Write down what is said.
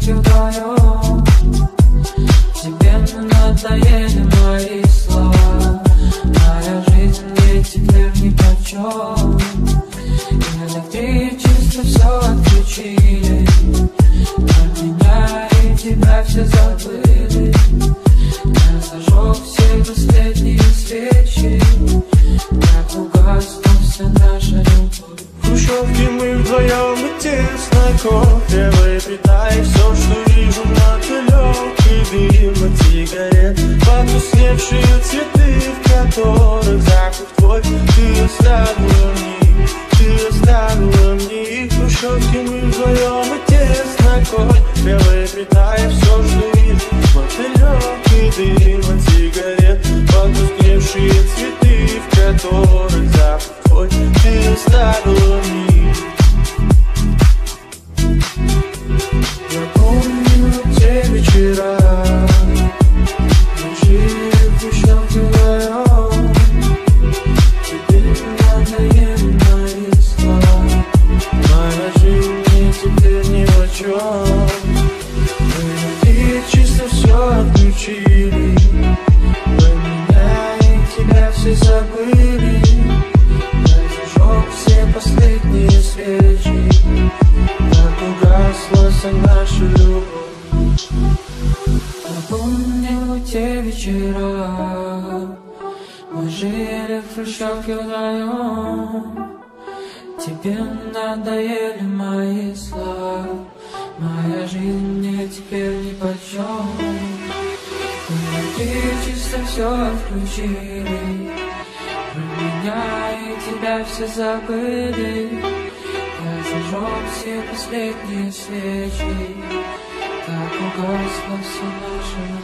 фишки вдвоем. Тебе надоели мои слова. Моя жизнь мне теперь нипочем. Электричество все отключили. Про меня и тебя все забыли. Я зажег все последние свечи. Как угасла вся наша любовь. В хрущевке мы вдвоем и тесно. Кофе выпитай, все, что вижу, мотылек и дым от сигарет. Потускневшие цветы, в которых запах твой. Ты оставила мне, ты оставила мне. В хрущевке мы вдвоем и тесно. Кофе выпитай, все, что вижу, мотылек и дым от сигарет. Потускневшие цветы, в которых запах твой. Ты оставила мне. Я помню те вечера. Мы жили в хрущевке вдвоем. Тебе надоели мои слова. Моя жизнь мне теперь нипочем. Электричество все отключили. Про меня и тебя все забыли. Я зажег все последние свечи. Так угасла вся наша любовь. Я помню те вечера. Мы жили в хрущевке вдвоем. Тебе надоели мои слова. Моя жизнь мне теперь нипочем. Электричество все отключили. Про меня и тебя все забыли. Я зажег все последние свечи. Так угасла вся наша